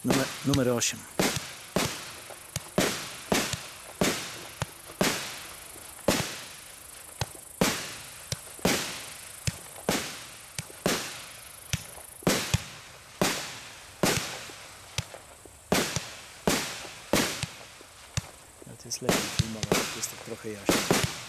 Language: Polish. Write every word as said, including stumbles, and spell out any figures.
Numer, numer osiem. To jest lepiej filmować, jest tak trochę jaśniej.